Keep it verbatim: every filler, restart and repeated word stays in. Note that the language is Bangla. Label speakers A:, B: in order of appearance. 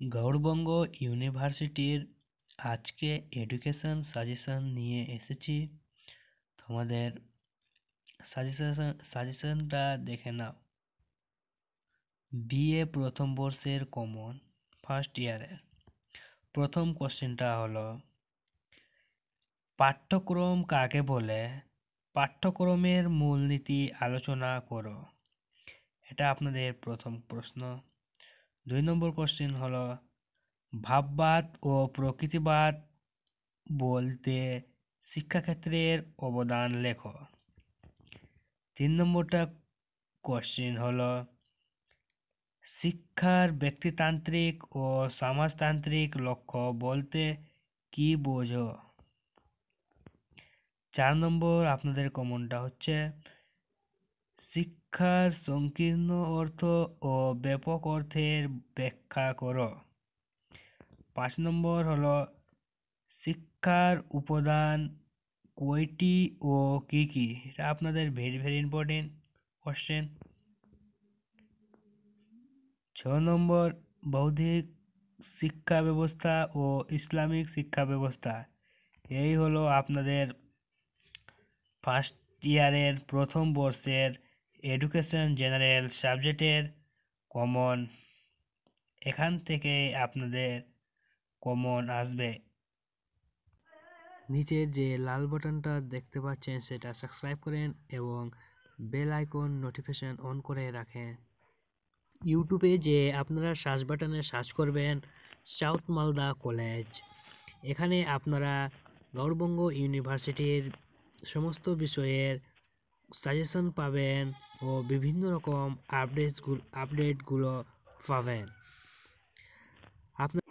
A: গৌড়বঙ্গ ইউনিভার্সিটির আজকে এডুকেশন সাজেশন নিয়ে এসেছি। তোমাদের সাজেশন সাজেশনটা দেখে নাও। বিএ প্রথম বর্ষের কমন ফার্স্ট ইয়ারের প্রথম কোশ্চেনটা হলো, পাঠ্যক্রম কাকে বলে? পাঠ্যক্রমের মূলনীতি আলোচনা করো। এটা আপনাদের প্রথম প্রশ্ন। দুই নম্বর কোশ্চেন হলো, ভাববাদ ও প্রকৃতিবাদ বলতে শিক্ষাক্ষেত্রের অবদান লেখো। তিন নম্বরটা কোশ্চেন হলো, শিক্ষার ব্যক্তিতান্ত্রিক ও সমাজতান্ত্রিক লক্ষ্য বলতে কি বোঝো? চার নম্বর আপনাদের কমনটা হচ্ছে, শিক্ষার সংকীর্ণ অর্থ ও ব্যাপক অর্থের ব্যাখ্যা করো। পাঁচ নম্বর হলো, শিক্ষার উপাদান কয়টি ও কি কি? এটা আপনাদের ভেরি ভেরি ইম্পর্টেন্ট কোশ্চেন। ছ নম্বর, বৌদ্ধিক শিক্ষা ব্যবস্থা ও ইসলামিক শিক্ষা ব্যবস্থা। এই হলো আপনাদের ফার্স্ট ইয়ারের প্রথম বর্ষের এডুকেশন জেনারেল সাবজেক্টের কমন। এখান থেকে আপনাদের কমন আসবে। নিচের যে লাল বাটনটা দেখতে পাচ্ছেন সেটা সাবস্ক্রাইব করেন এবং বেল আইকন নোটিফিকেশন অন করে রাখেন। ইউটিউবে যে আপনারা সার্চ বাটনে সার্চ করবেন সাউথ মালদা কলেজ, এখানে আপনারা গৌড়বঙ্গ ইউনিভার্সিটির সমস্ত বিষয়ের সাজেশন পাবেন ও বিভিন্ন রকম আপডেটসগুলো আপডেটগুলো পাবেন। আপনার